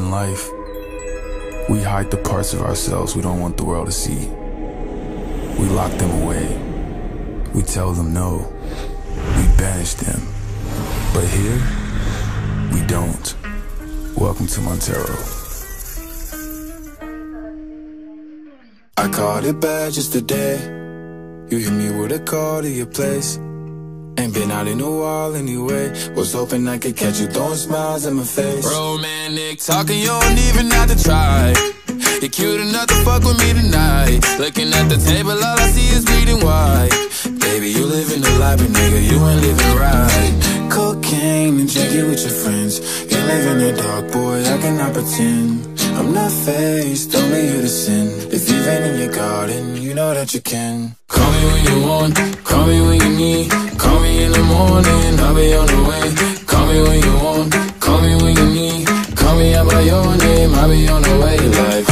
in life, we hide the parts of ourselves we don't want the world to see. We lock them away. We tell them no. We banish them. But here, we don't. Welcome to Montero. I caught it bad just today. You hit me with a call to your place. Ain't been out in a while anyway. Was hoping I could catch you throwing smiles in my face. Romantic talking, you don't even have to try. You're cute enough to fuck with me tonight. Looking at the table, all I see is bleeding white. Baby, you living the life, but nigga, you ain't living right. Cocaine and drinking with your friends. You live in the dark, boy, I cannot pretend. I'm not faced, only you to sin. If you've been in your garden, you know that you can. Call me when you want, call me when you need. Call me in the morning, I'll be on the way. Call me when you want, call me when you need. Call me out by your name, I'll be on the way. Like,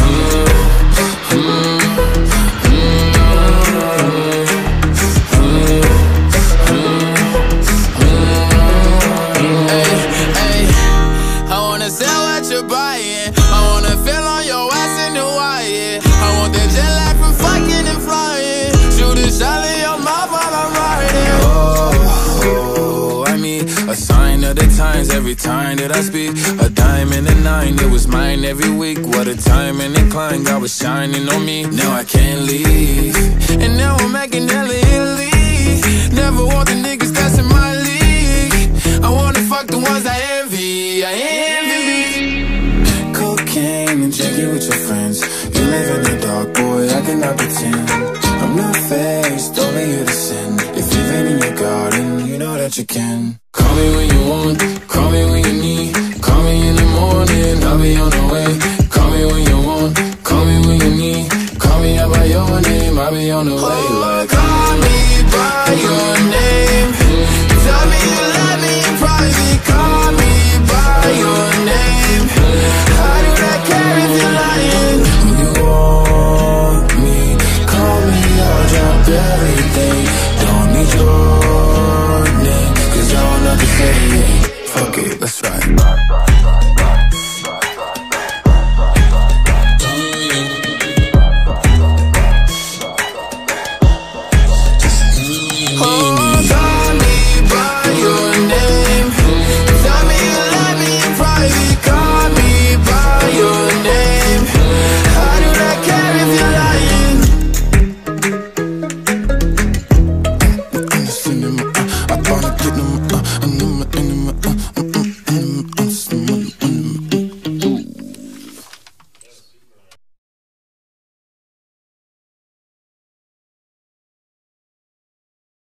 I wanna sell what you're buying. I wanna feel on your ass in Hawaii. I want that jet lag from fucking and flying. Shoot a shot in your mouth while I'm riding. Oh, I mean, a sign of the times every time that I speak. A dime and a nine, it was mine every week. What a time and incline, God was shining on me. Now I can't leave, and now I'm making hella Italy. Never want the niggas that's in my league. I wanna fuck the ones I envy. I envy. Cocaine and drinking with your friends. You live in the dark, boy, I cannot pretend. I'm not faced, only you to sin. If you've been in your garden, you know that you can. Call me when you want, call me when you need. Call me in the morning, I'll be on the way. Call me when you want, call me when you need. Call me out by your name, I'll be on the way. Like, call me by your name. Tell me you love me in private. Call me by your name. How do I care if you're lying? When you want me, call me, I'll drop everything. Don't need your name, 'cause I don't know to say. Fuck it, let's ride.